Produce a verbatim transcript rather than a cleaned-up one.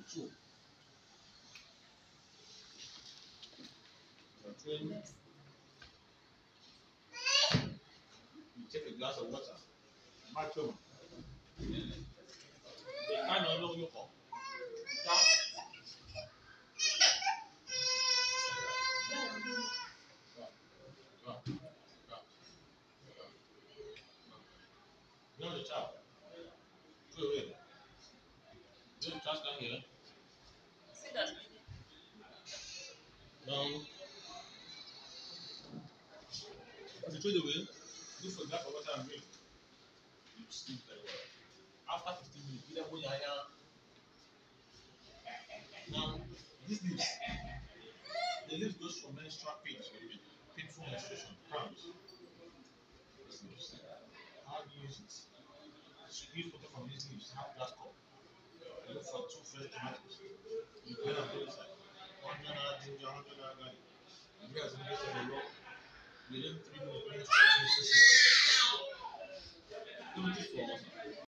So, you take a glass of water, maximum. The kind of no you call. No, the child. Go away. Don't trust down here. Now, if you throw it away, look for a glass of water and drink. You sleep very well. After fifteen minutes, either when you're here. Now, these leaves, the leaves goes for menstrual pain, painful menstruation, cramps. These leaves. How do you use it? So you use water from these leaves, half glass cup. You look for two fresh tomatoes. You blend them both sides. One naira ginger, one naira garlic. You guys will get the raw. Within three minutes, menstrual pain cesses.